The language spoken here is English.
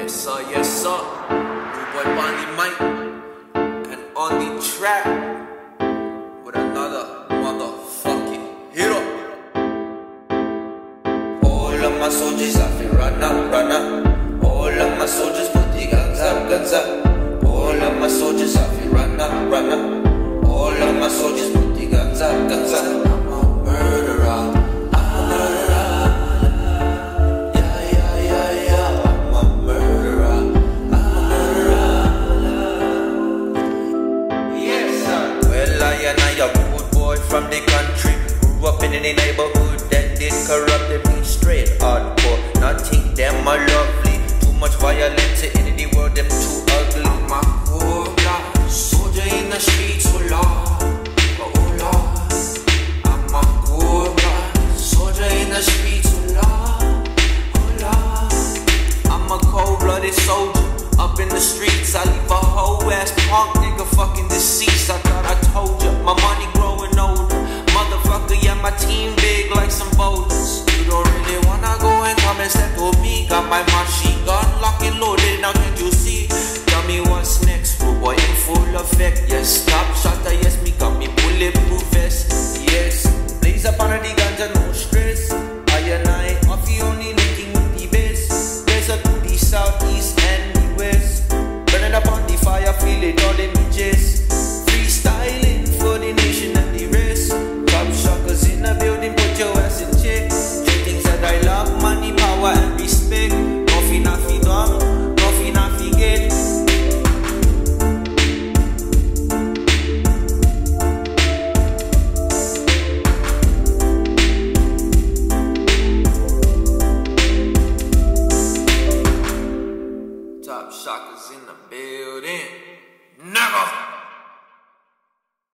yes sir. New boy Bonnie Mike, and on the track with another motherfucking hit up. All of my soldiers I feel run up. All of my soldiers put the guns up. All of my soldiers I feel run up. All of my soldiers put the guns up. I'm a murderer. From the country, grew up in the neighborhood that did corrupted me straight hardcore. Nothing them are lovely, too much violence in the world, them too ugly. I'm a poor black soldier in the streets, oh Lord, oh Lord. I'm a poor black soldier in the streets, oh Lord, oh Lord. I'm a cold-blooded soldier up in the streets. I leave a whole ass punk nigga fucking deceased. I thought I told ya, my money growing older. Motherfucker, yeah, my team big like some boulders. You don't really wanna go and come and step with me. Got my machine gun locked and loaded, now can't you see? Tell me what's next, rude boy in full effect. Yes, stop shotter, yes, me got me bulletproof vest. Yes, blaze up under the ganja, no stress. I and I, off the only linking with the best. Blaze up to the southeast and the west. Burning up on the fire, feel it all in the chest. Freestyling for the nation and the rest. Top shockers in the building, put your ass in check. Three things that I love, money, power and respect. Nothing I fi done, nothing I fi get. Top shockers in the building.